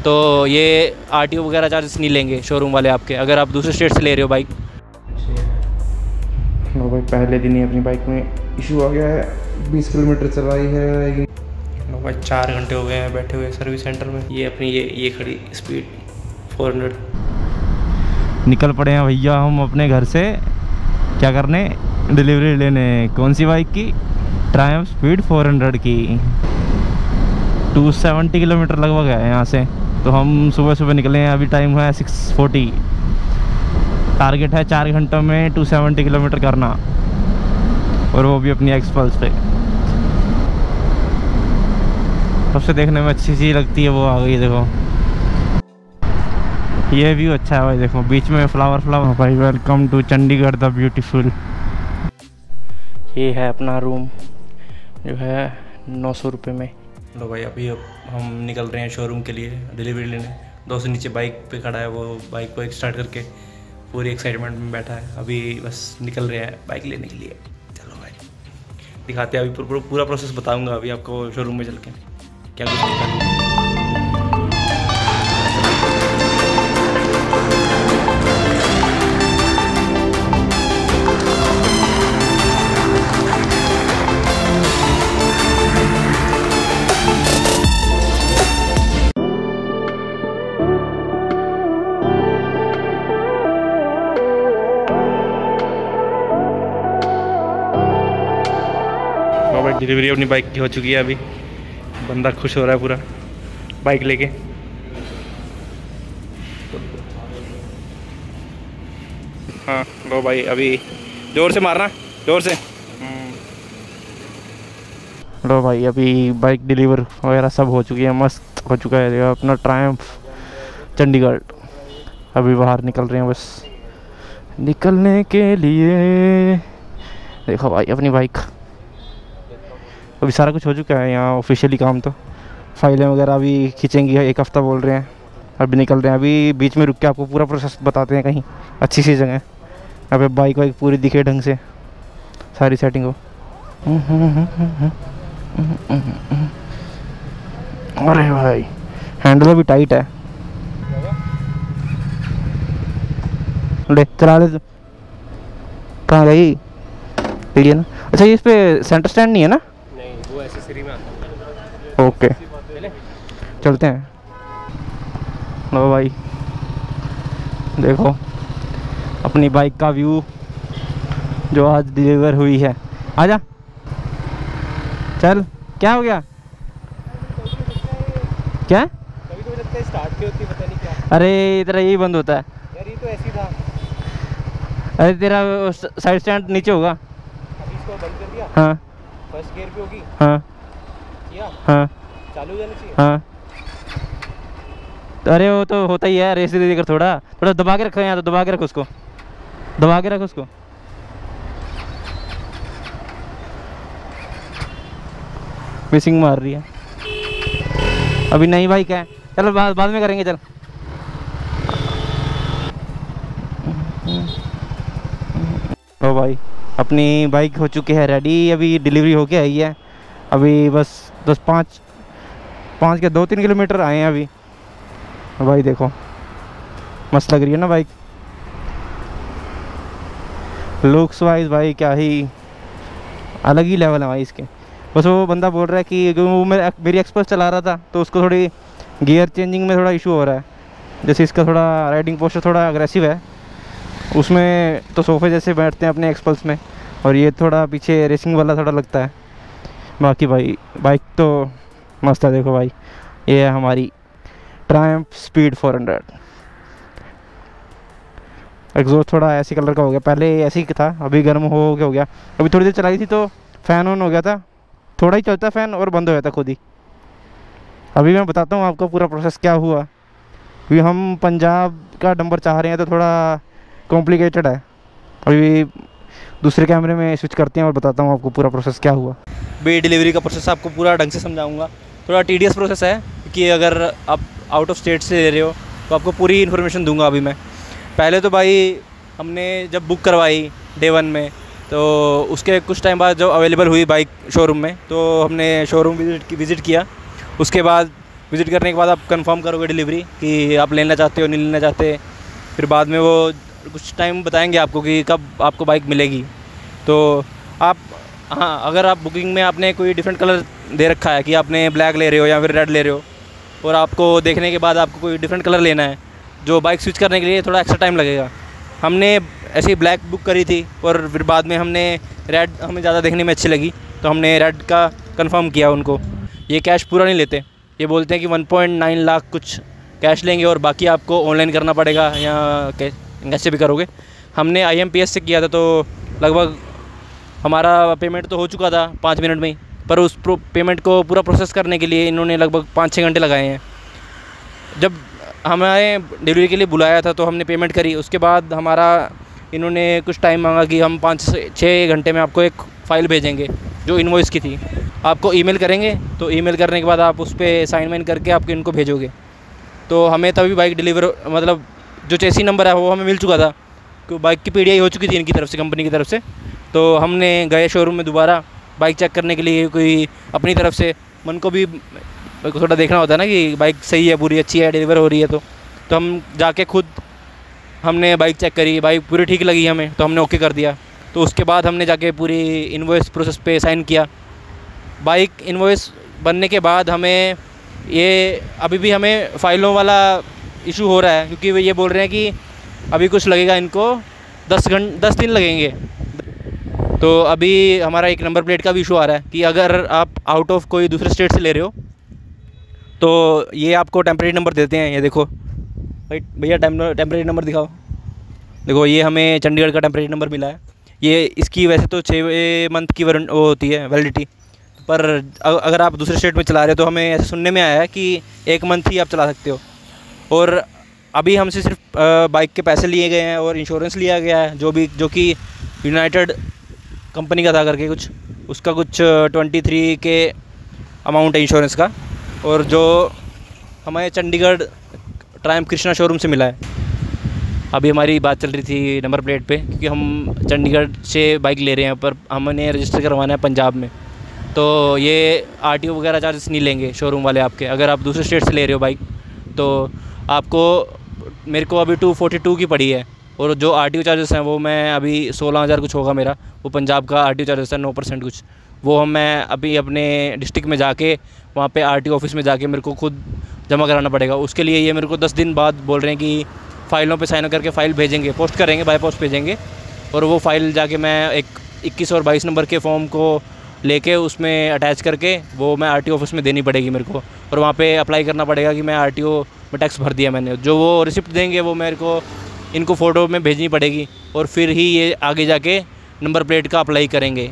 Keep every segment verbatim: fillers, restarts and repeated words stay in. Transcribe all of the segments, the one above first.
तो ये आरटीओ वगैरह चार्जेस नहीं लेंगे शोरूम वाले आपके, अगर आप दूसरे स्टेट से ले रहे हो बाइक। लो भाई पहले दिन ही अपनी बाइक में इशू आ गया है, बीस किलोमीटर चलाई है। लो भाई चार घंटे हो गए हैं बैठे हुए सर्विस सेंटर में। ये अपनी ये ये खड़ी स्पीड फोर हंड्रेड। निकल पड़े हैं भैया हम अपने घर से, क्या करने, डिलीवरी लेने। कौन सी बाइक की? ट्रायम्फ स्पीड फोर हंड्रेड की। टू सेवेंटी किलोमीटर लगभग है यहाँ से। तो हम सुबह सुबह निकले हैं, अभी टाइम है सिक्स फोर्टी। टारगेट है चार घंटों में टू सेवेंटी किलोमीटर करना, और वो भी अपनी एक्सपल्स पे। सबसे देखने में अच्छी चीज़ लगती है वो आ गई, देखो ये व्यू अच्छा है भाई, देखो बीच में फ्लावर फ्लावर। भाई welcome to Chandigarh the beautiful. ये है अपना रूम जो है नौ सौ रुपये में। लो भाई अभी अब हम निकल रहे हैं शोरूम के लिए डिलीवरी लेने। दो से नीचे बाइक पे खड़ा है वो, बाइक को एक स्टार्ट करके पूरी एक्साइटमेंट में बैठा है। अभी बस निकल रहे हैं बाइक लेने के लिए। चलो भाई दिखाते हैं, अभी पूरा पूरा प्रोसेस बताऊंगा अभी आपको शोरूम में चल के क्या कुछ निकल। डिलीवरी अपनी बाइक की हो चुकी है। अभी बंदा खुश हो रहा है पूरा बाइक लेके। हाँ लो भाई अभी जोर से मारना, जोर से। लो भाई अभी बाइक डिलीवर वगैरह सब हो चुकी है, मस्त हो चुका है। देखो अपना ट्रायम्फ चंडीगढ़। अभी बाहर निकल रहे हैं बस निकलने के लिए। देखो भाई अपनी बाइक, अभी सारा कुछ हो चुका है यहाँ ऑफिशियली काम। तो फाइलें वगैरह अभी खींचेंगी, एक हफ़्ता बोल रहे हैं। अभी निकल रहे हैं, अभी बीच में रुक के आपको पूरा प्रोसेस बताते हैं कहीं अच्छी सी जगह। अभी बाइक वाइक पूरी दिखे ढंग से, सारी सेटिंग हो। अरे भाई हैंडल भी टाइट है, ले चला ले। कहाँ गई? ठीक है ना। अच्छा ये इस पे सेंटर स्टैंड नहीं है ना? वो एसेसरी में आता है। ओके चलते हैं। लो भाई देखो अपनी बाइक का व्यू जो आज डिलीवर हुई है। आजा चल। क्या हो गया? क्या? कभी कभी लगता है स्टार्ट क्यों होती है पता नहीं क्या। अरे तेरा यही बंद होता है यार, ये तो ऐसी था। अरे तेरा साइड स्टैंड नीचे होगा। अभी इसको बंद कर दिया। हाँ फर्स्ट गियर पे होगी। हाँ किया। हाँ चालू हो जाना चाहिए। हाँ तो अरे वो तो होता ही है, रेस दे देकर थोड़ा थोड़ा दबा के रखो यहाँ। तो दबा के रखो उसको, दबा के रखो उसको। मिसिंग मार रही है अभी। नहीं भाई क्या है, चलो बाद बाद में करेंगे। चल ओ भाई अपनी बाइक हो चुकी है रेडी, अभी डिलीवरी होके आई है। अभी बस दस पाँच पाँच के दो तीन किलोमीटर आए हैं अभी। भाई देखो मस्त लग रही है ना बाइक, लुक्स वाइज भाई क्या ही अलग ही लेवल है भाई इसके। बस वो बंदा बोल रहा है कि वो मेरे मेरी एक्सपल्स चला रहा था तो उसको थोड़ी गियर चेंजिंग में थोड़ा इशू हो रहा है। जैसे इसका थोड़ा राइडिंग पोस्चर थोड़ा अग्रेसिव है, उसमें तो सोफे जैसे बैठते हैं अपने एक्सपल्स में, और ये थोड़ा पीछे रेसिंग वाला थोड़ा लगता है। बाकी भाई बाइक तो मस्त है। देखो भाई ये है हमारी Triumph Speed four hundred. Exhaust थोड़ा ऐसी कलर का हो गया, पहले ऐसे ही था, अभी गर्म हो गया हो गया अभी थोड़ी देर चलाई थी तो फ़ैन ऑन हो गया था, थोड़ा ही चलता फ़ैन और बंद हो गया था खुद ही। अभी मैं बताता हूँ आपको पूरा प्रोसेस क्या हुआ। अभी हम पंजाब का नंबर चाह रहे हैं तो थोड़ा कॉम्प्लिकेटेड है। अभी दूसरे कैमरे में स्विच करते हैं और बताता हूँ आपको पूरा प्रोसेस क्या हुआ। बे डिलीवरी का प्रोसेस आपको पूरा ढंग से समझाऊंगा। थोड़ा टीडियस प्रोसेस है कि अगर आप आउट ऑफ स्टेट से ले रहे हो तो आपको पूरी इन्फॉर्मेशन दूंगा अभी मैं। पहले तो भाई हमने जब बुक करवाई डे वन में, तो उसके कुछ टाइम बाद जब अवेलेबल हुई बाइक शोरूम में, तो हमने शोरूम विजिट विज़िट किया। उसके बाद विज़िट करने के बाद आप कंफर्म करोगे डिलीवरी कि आप लेना चाहते हो नहीं लेना चाहते। फिर बाद में वो कुछ टाइम बताएंगे आपको कि कब आपको बाइक मिलेगी। तो आप हाँ, अगर आप बुकिंग में आपने कोई डिफरेंट कलर दे रखा है कि आपने ब्लैक ले रहे हो या फिर रेड ले रहे हो, और आपको देखने के बाद आपको कोई डिफरेंट कलर लेना है, जो बाइक स्विच करने के लिए थोड़ा एक्स्ट्रा टाइम लगेगा। हमने ऐसे ही ब्लैक बुक करी थी और फिर बाद में हमने रेड हमें ज़्यादा देखने में अच्छी लगी तो हमने रेड का कंफर्म किया उनको। ये कैश पूरा नहीं लेते, ये बोलते हैं कि वन पॉइंट नाइन लाख कुछ कैश लेंगे और बाकी आपको ऑनलाइन करना पड़ेगा या कैसे भी करोगे। हमने आई एम पी एस से किया था तो लगभग हमारा पेमेंट तो हो चुका था पाँच मिनट में ही, पर उस पेमेंट को पूरा प्रोसेस करने के लिए इन्होंने लगभग पाँच छः घंटे लगाए हैं। जब हमारे डिलीवरी के लिए बुलाया था तो हमने पेमेंट करी, उसके बाद हमारा इन्होंने कुछ टाइम मांगा कि हम पाँच से छः घंटे में आपको एक फ़ाइल भेजेंगे जो इनवॉइस की थी। आपको ईमेल करेंगे तो ईमेल करने के बाद आप उस पर साइन वाइन करके आपको इनको भेजोगे। तो हमें तभी बाइक डिलीवर मतलब जो चेसी नंबर है वो हमें मिल चुका था, क्योंकि बाइक की पीडीआई हो चुकी थी इनकी तरफ से, कंपनी की तरफ से। तो हमने गए शोरूम में दोबारा बाइक चेक करने के लिए, कोई अपनी तरफ से मन को भी थोड़ा देखना होता है ना कि बाइक सही है, पूरी अच्छी है, डिलीवर हो रही है। तो तो हम जाके खुद हमने बाइक चेक करी, बाइक पूरी ठीक लगी हमें तो हमने ओके कर दिया। तो उसके बाद हमने जाके पूरी इनवॉइस प्रोसेस पे साइन किया। बाइक इनवॉइस बनने के बाद हमें ये अभी भी हमें फ़ाइलों वाला इशू हो रहा है, क्योंकि वो ये बोल रहे हैं कि अभी कुछ लगेगा इनको दस घंटे दस दिन लगेंगे। तो अभी हमारा एक नंबर प्लेट का भी इशू आ रहा है कि अगर आप आउट ऑफ कोई दूसरे स्टेट से ले रहे हो तो ये आपको टेम्परेरी नंबर देते हैं। ये देखो भाई भैया टेम्परेरी नंबर दिखाओ। देखो ये हमें चंडीगढ़ का टेम्परेरी नंबर मिला है। ये इसकी वैसे तो छः मंथ की वारंटी वो होती है वैलिडिटी, पर अगर आप दूसरे स्टेट में चला रहे हो तो हमें ऐसे सुनने में आया है कि एक मंथ ही आप चला सकते हो। और अभी हमसे सिर्फ बाइक के पैसे लिए गए हैं और इंश्योरेंस लिया गया है जो भी जो कि यूनाइटेड कंपनी का था करके कुछ, उसका कुछ ट्वेंटी थ्री के अमाउंट है इंश्योरेंस का, और जो हमें चंडीगढ़ ट्रायम्फ कृष्णा शोरूम से मिला है। अभी हमारी बात चल रही थी नंबर प्लेट पे, क्योंकि हम चंडीगढ़ से बाइक ले रहे हैं पर हमने रजिस्टर करवाना है पंजाब में। तो ये आरटीओ वगैरह चार्जेस नहीं लेंगे शोरूम वाले आपके। अगर आप दूसरे स्टेट से ले रहे हो बाइक तो आपको, मेरे को अभी टू फोर्टी टू की पड़ी है, और जो आरटीओ चार्जेस हैं वो मैं अभी सोलह हज़ार कुछ होगा मेरा, वो पंजाब का आरटीओ चार्जेस है नौ परसेंट कुछ, वो हम मैं अभी अपने डिस्ट्रिक्ट में जाके वहाँ पे आरटीओ ऑफिस में जाके मेरे को खुद जमा कराना पड़ेगा। उसके लिए ये मेरे को दस दिन बाद बोल रहे हैं कि फ़ाइलों पे साइन करके फ़ाइल भेजेंगे, पोस्ट करेंगे, बाय पोस्ट भेजेंगे, और वो फ़ाइल जाके मैं एक इक्कीस और बाईस नंबर के फॉर्म को लेके उसमें अटैच करके वो मैं आरटीओ ऑफिस में देनी पड़ेगी मेरे को, और वहाँ पे अप्लाई करना पड़ेगा कि मैं आरटीओ में टैक्स भर दिया मैंने। जो वो रिसिप्ट देंगे वो मेरे को इनको फ़ोटो में भेजनी पड़ेगी, और फिर ही ये आगे जाके नंबर प्लेट का अप्लाई करेंगे।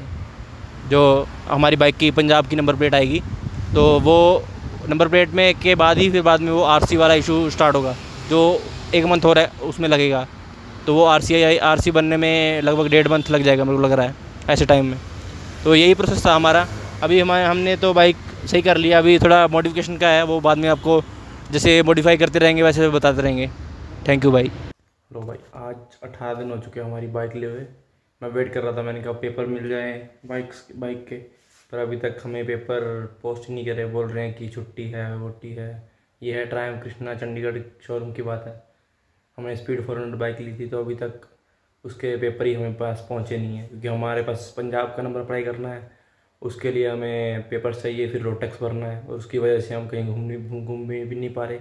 जो हमारी बाइक की पंजाब की नंबर प्लेट आएगी तो वो नंबर प्लेट में के बाद ही फिर बाद में वो आरसी वाला इशू स्टार्ट होगा, जो एक मंथ हो रहा है उसमें लगेगा। तो वो आरसी आरसी बनने में लगभग डेढ़ मंथ लग जाएगा मेरे को लग रहा है ऐसे टाइम में। तो यही प्रोसेस था हमारा। अभी हमारे हमने तो बाइक सही कर लिया, अभी थोड़ा मॉडिफिकेशन का है, वो बाद में आपको जैसे मॉडिफाई करते रहेंगे वैसे बताते रहेंगे। थैंक यू भाई। लो भाई, आज अठारह दिन हो चुके हैं हमारी बाइक लिए हुए। मैं वेट कर रहा था, मैंने कहा पेपर मिल जाए बाइक बाइक के, पर अभी तक हमें पेपर पोस्ट ही नहीं करे। बोल रहे हैं कि छुट्टी है, वोटी है। ये है ट्रायम्फ कृष्णा चंडीगढ़ शोरूम की बात है। हमने स्पीड फोर हंड्रेड बाइक ली थी तो अभी तक उसके पेपर ही हमें पास पहुँचे नहीं है, क्योंकि हमारे पास पंजाब का नंबर अप्लाई करना है, उसके लिए हमें पेपर चाहिए, फिर रोड टैक्स भरना है, और उसकी वजह से हम कहीं घूमने घूम भी नहीं पा रहे।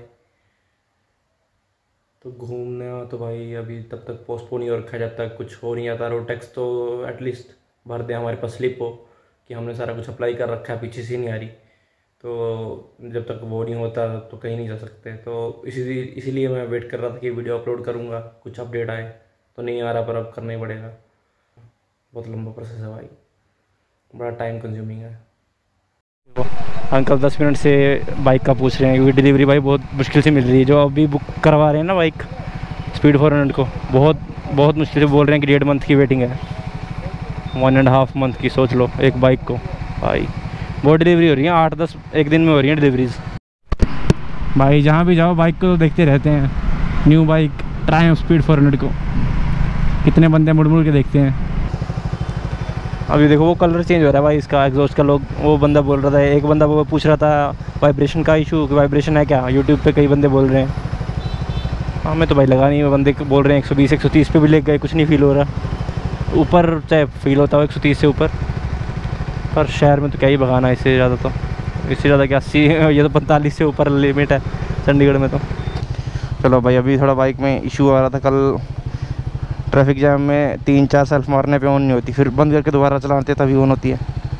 तो घूमना तो भाई अभी तब तक पोस्टपोन ही हो रखा है जब तक कुछ हो नहीं आता। रोड टैक्स तो एटलीस्ट भर दें, हमारे पास स्लिप हो कि हमने सारा कुछ अप्लाई कर रखा है, पीछे से नहीं आ रही। तो जब तक वो नहीं होता तो कहीं नहीं जा सकते। तो इसी इसीलिए मैं वेट कर रहा था कि वीडियो अपलोड करूँगा, कुछ अपडेट आए। तो नहीं आ रहा, पर अब करना ही पड़ेगा। बहुत लंबा प्रोसेस है भाई, बड़ा टाइम कंज्यूमिंग है। अंकल दस मिनट से बाइक का पूछ रहे हैं, क्योंकि डिलीवरी भाई बहुत मुश्किल से मिल रही है। जो अभी बुक करवा रहे हैं ना बाइक स्पीड फोर हंड्रेड को, बहुत बहुत मुश्किल से बोल रहे हैं कि डेढ़ मंथ की वेटिंग है, वन एंड हाफ मंथ की। सोच लो एक बाइक को भाई, बहुत डिलीवरी हो रही है, आठ दस एक दिन में हो रही है डिलीवरीज भाई। जहाँ भी जाओ बाइक को तो देखते रहते हैं, new bike Triumph Speed four hundred को कितने बंदे मुड़ मुड़ के देखते हैं। अभी देखो वो कलर चेंज हो रहा है भाई इसका एग्जॉस्ट का। लोग वो बंदा बोल रहा था, एक बंदा वो पूछ रहा था वाइब्रेशन का इशू, वाइब्रेशन है क्या, यूट्यूब पे कई बंदे बोल रहे हैं। हाँ मैं तो भाई लगा नहीं, वो बंदे बोल रहे हैं एक सौ बीस एक सौ तीस पे भी ले गए, कुछ नहीं फील हो रहा। ऊपर चाहे फील होता हो एक सौ तीस से ऊपर, पर शहर में तो क्या ही भगाना है इससे ज़्यादा, तो इससे ज़्यादा क्या अस्सी, ये तो पैंतालीस से ऊपर लिमिट है चंडीगढ़ में तो। चलो भाई, अभी थोड़ा बाइक में इशू आ रहा था कल ट्रैफिक जैम में, तीन चार सेल्फ मारने पे ऑन नहीं होती, फिर बंद करके दोबारा चलाते तभी ऑन होती है।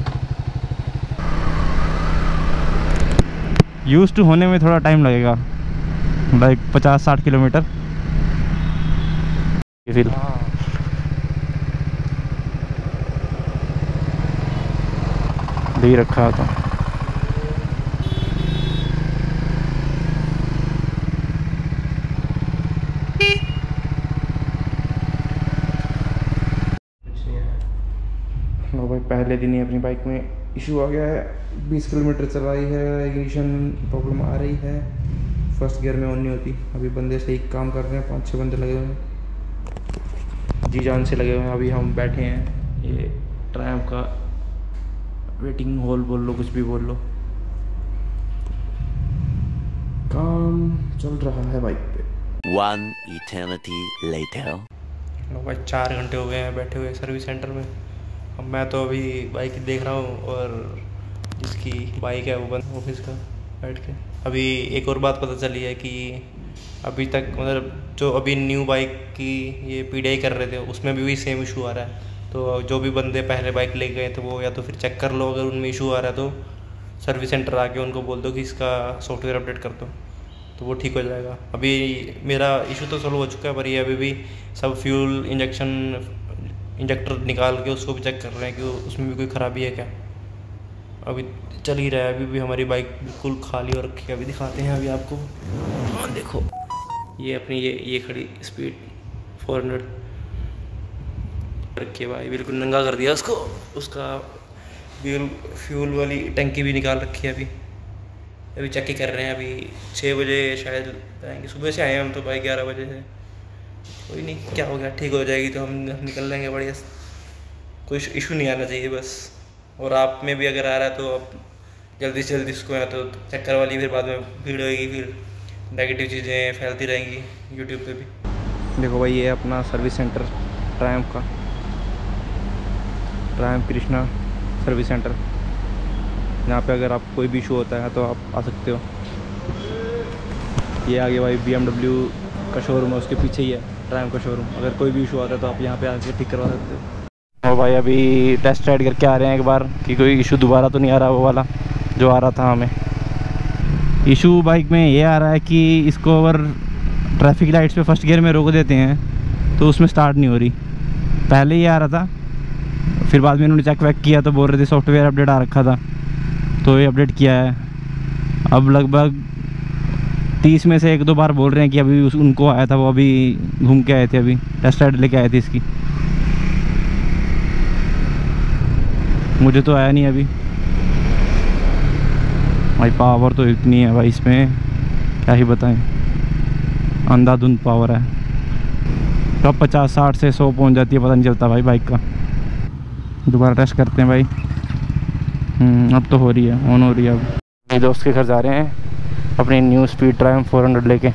यूज़ टू होने में थोड़ा टाइम लगेगा, लाइक पचास साठ किलोमीटर फिर। दे रखा था भाई, पहले दिन ही अपनी बाइक में इशू आ गया है। बीस किलोमीटर चलाई है, इग्निशन प्रॉब्लम आ रही है, फर्स्ट गियर में ऑन नहीं होती। अभी बंदे सही काम कर रहे हैं, पाँच छः बंदे लगे हुए हैं, जी जान से लगे हुए हैं। अभी हम बैठे हैं ये ट्रायम्फ का वेटिंग हॉल बोल लो, कुछ भी बोल लो, काम चल रहा है बाइक पे। One eternity later. भाई चार घंटे हो गए हैं बैठे हुए सर्विस सेंटर में। अब मैं तो अभी बाइक देख रहा हूँ और जिसकी बाइक है वो बंद ऑफिस का बैठ के। अभी एक और बात पता चली है कि अभी तक मतलब जो अभी न्यू बाइक की ये पीडीआई कर रहे थे उसमें भी, भी सेम इशू आ रहा है। तो जो भी बंदे पहले बाइक ले गए तो वो या तो फिर चेक कर लो, अगर उनमें इशू आ रहा है तो सर्विस सेंटर आके उनको बोल दो कि इसका सॉफ्टवेयर अपडेट कर दो, तो वो ठीक हो जाएगा। अभी मेरा इशू तो सॉल्व हो चुका है, पर ये अभी भी सब फ्यूल इंजेक्शन इंजेक्टर निकाल के उसको भी चेक कर रहे हैं कि उसमें भी कोई ख़राबी है क्या। अभी चल ही रहा है, अभी भी हमारी बाइक बिल्कुल खाली हो रखी है। अभी दिखाते हैं अभी आपको, हाँ देखो ये अपनी ये ये खड़ी स्पीड फोर हंड्रेड रखी है भाई, बिल्कुल नंगा कर दिया उसको। उसका फ्यूल फ्यूल वाली टंकी भी निकाल रखी है। अभी अभी चेक ही कर रहे हैं। अभी छः बजे शायद आएंगे, सुबह से आए हम तो भाई ग्यारह बजे से। कोई नहीं, क्या हो गया, ठीक हो जाएगी तो हम निकल लेंगे बढ़िया, कोई इशू नहीं आना चाहिए बस। और आप में भी अगर आ रहा है तो आप जल्दी से जल्दी इसको या तो चेक करवा ली, फिर बाद में भीड़ होएगी, फिर नेगेटिव चीज़ें फैलती रहेंगी यूट्यूब पे भी। देखो भाई ये अपना सर्विस सेंटर ट्रायम्फ का, ट्रायम्फ कृष्णा सर्विस सेंटर, यहाँ पे अगर आप कोई भी इशू होता है तो आप आ सकते हो। ये आगे भाई बी एम डब्ल्यू का शोरूम है, उसके पीछे ही है ट्रायम्फ का शोरूम। अगर कोई भी इशू आता है तो आप यहाँ पे आके ठीक करवा सकते हो। और भाई अभी टेस्ट राइड करके आ रहे हैं एक बार कि कोई इशू दोबारा तो नहीं आ रहा वो वाला जो आ रहा था हमें। इशू बाइक में ये आ रहा है कि इसको अगर ट्रैफिक लाइट्स पे फर्स्ट गियर में रोक देते हैं तो उसमें स्टार्ट नहीं हो रही। पहले ये आ रहा था, फिर बाद में इन्होंने चेक वैक किया तो बोल रहे थे सॉफ्टवेयर अपडेट आ रखा था, तो ये अपडेट किया है। अब लगभग तीस में से एक दो बार बोल रहे हैं कि अभी उस उनको आया था, वो अभी घूम के आए थे, अभी टेस्ट राइड लेके आए थे इसकी। मुझे तो आया नहीं अभी भाई। पावर तो इतनी है भाई इसमें, क्या ही बताएं, अंधाधुंध पावर है। कब पचास साठ से सौ पहुंच जाती है पता नहीं चलता भाई बाइक का। दोबारा टेस्ट करते हैं भाई। अब तो हो रही है, ऑन हो रही है। अब मेरे दोस्त के घर जा रहे हैं अपनी new Speed Triumph four hundred लेके।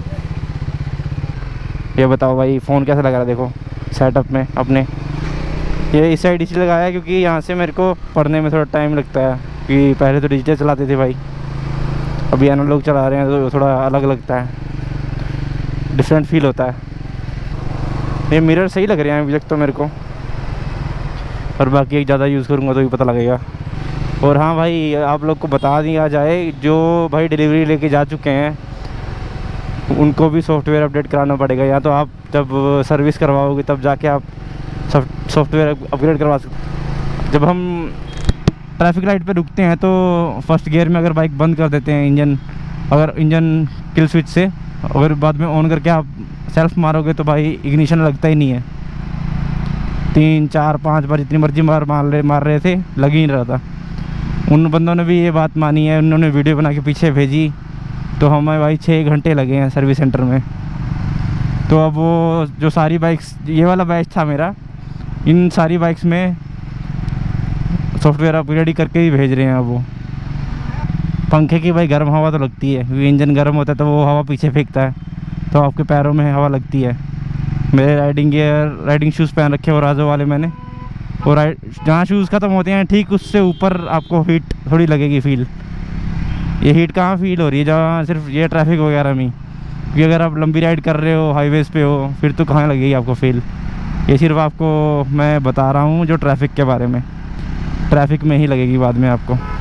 ये बताओ भाई फ़ोन कैसा लग रहा है, देखो सेटअप में अपने। ये इस साइड इसलिए लगाया क्योंकि यहाँ से मेरे को पढ़ने में थोड़ा टाइम लगता है, कि पहले तो डिजिटल चलाते थे भाई, अभी एनालॉग चला रहे हैं तो थोड़ा अलग लगता है, डिफरेंट फील होता है। ये मिरर सही लग रहे हैं अभी तक तो मेरे को, और बाकी एक ज़्यादा यूज़ करूँगा तो भी पता लगेगा। और हाँ भाई आप लोग को बता दिया जाए, जो भाई डिलीवरी लेके जा चुके हैं उनको भी सॉफ्टवेयर अपडेट कराना पड़ेगा। या तो आप जब सर्विस करवाओगे तब जाके आप सॉफ्टवेयर अपग्रेड करवा सकते। जब हम ट्रैफिक लाइट पे रुकते हैं तो फर्स्ट गियर में अगर बाइक बंद कर देते हैं इंजन, अगर इंजन किल स्विच से अगर बाद में ऑन करके आप सेल्फ मारोगे तो भाई इग्निशन लगता ही नहीं है। तीन चार पाँच बार जितनी मर्जी मार मार रहे मार रहे थे, लग ही नहीं रहा था। उन बंदों ने भी ये बात मानी है, उन्होंने वीडियो बना के पीछे भेजी, तो हमें भाई छः घंटे लगे हैं सर्विस सेंटर में। तो अब वो जो सारी बाइक्स, ये वाला बैच था मेरा, इन सारी बाइक्स में सॉफ्टवेयर अपग्रेड ही करके ही भेज रहे हैं अब वो। पंखे की भाई गर्म हवा तो लगती है, क्योंकि इंजन गर्म होता है तो वो हवा पीछे फेंकता है, तो आपके पैरों में हवा लगती है। मेरे राइडिंग गियर राइडिंग शूज़ पहन रखे और राजो वाले मैंने, और राइड जहाँ शूज़ ख़त्म होते हैं ठीक उससे ऊपर आपको हीट थोड़ी लगेगी फील। ये हीट कहाँ फील हो रही है, जहाँ सिर्फ ये ट्रैफिक वगैरह में, क्योंकि अगर आप लंबी राइड कर रहे हो हाईवेज़ पे हो फिर तो कहाँ लगेगी आपको फील। ये सिर्फ आपको मैं बता रहा हूँ जो ट्रैफिक के बारे में, ट्रैफिक में ही लगेगी बाद में आपको।